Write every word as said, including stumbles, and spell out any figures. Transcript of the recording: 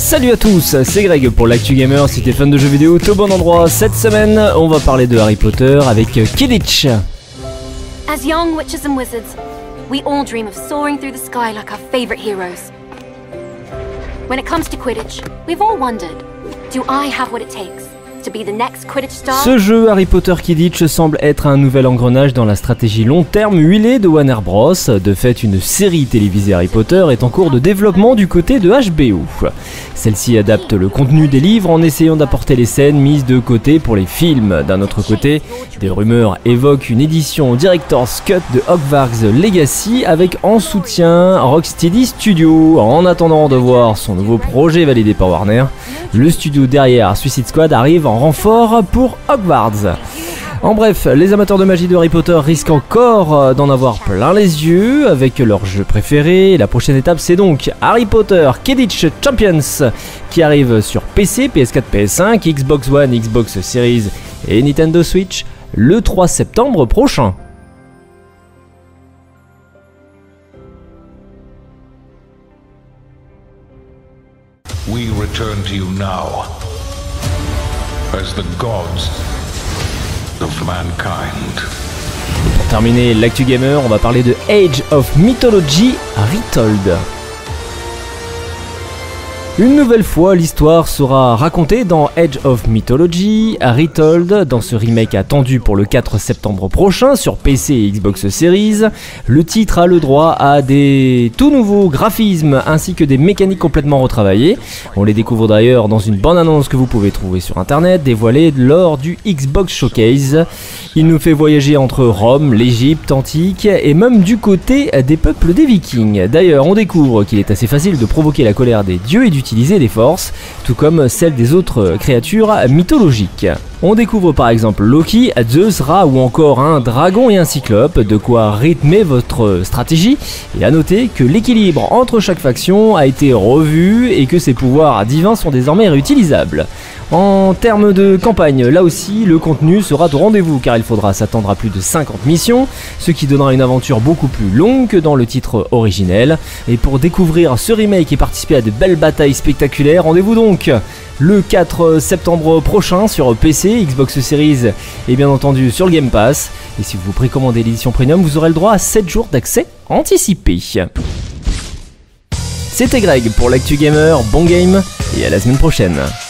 Salut à tous, c'est Greg pour l'Actu Gamer. Si t'es fan de jeux vidéo, t'es au bon endroit. Cette semaine, on va parler de Harry Potter avec Quidditch. As young witches and wizards, we all dream of soaring through the sky like our favorite heroes. When it comes to Quidditch, we've all wondered, do I have what it takes to be the next Quidditch star? Ce jeu Harry Potter Quidditch semble être un nouvel engrenage dans la stratégie long terme huilée de Warner Bros. De fait, une série télévisée Harry Potter est en cours de développement du côté de H B O. Celle-ci adapte le contenu des livres en essayant d'apporter les scènes mises de côté pour les films. D'un autre côté, des rumeurs évoquent une édition Director's Cut de Hogwarts Legacy avec en soutien Rocksteady Studios. En attendant de voir son nouveau projet validé par Warner, le studio derrière Suicide Squad arrive en renfort pour Hogwarts. En bref, les amateurs de magie de Harry Potter risquent encore d'en avoir plein les yeux avec leur jeu préféré. La prochaine étape, c'est donc Harry Potter Quidditch Champions qui arrive sur P C, P S quatre, P S cinq, Xbox One, Xbox Series et Nintendo Switch le trois septembre prochain. We return to you now as the gods of mankind. Et pour terminer l'actu gamer, on va parler de Age of Mythology Retold. Une nouvelle fois, l'histoire sera racontée dans Age of Mythology Retold, dans ce remake attendu pour le quatre septembre prochain sur P C et Xbox Series. Le titre a le droit à des tout nouveaux graphismes ainsi que des mécaniques complètement retravaillées. On les découvre d'ailleurs dans une bande-annonce que vous pouvez trouver sur internet, dévoilée lors du Xbox Showcase. Il nous fait voyager entre Rome, l'Égypte antique et même du côté des peuples des Vikings. D'ailleurs, on découvre qu'il est assez facile de provoquer la colère des dieux et d'utiliser des forces, tout comme celle des autres créatures mythologiques. On découvre par exemple Loki, Zeus, Ra ou encore un dragon et un cyclope, de quoi rythmer votre stratégie. Et à noter que l'équilibre entre chaque faction a été revu et que ses pouvoirs divins sont désormais réutilisables. En termes de campagne, là aussi, le contenu sera au rendez-vous car il faudra s'attendre à plus de cinquante missions, ce qui donnera une aventure beaucoup plus longue que dans le titre originel. Et pour découvrir ce remake et participer à de belles batailles spectaculaires, rendez-vous donc le quatre septembre prochain sur P C, Xbox Series et bien entendu sur le Game Pass. Et si vous précommandez l'édition Premium, vous aurez le droit à sept jours d'accès anticipé. C'était Greg pour l'Actu Gamer, bon game et à la semaine prochaine.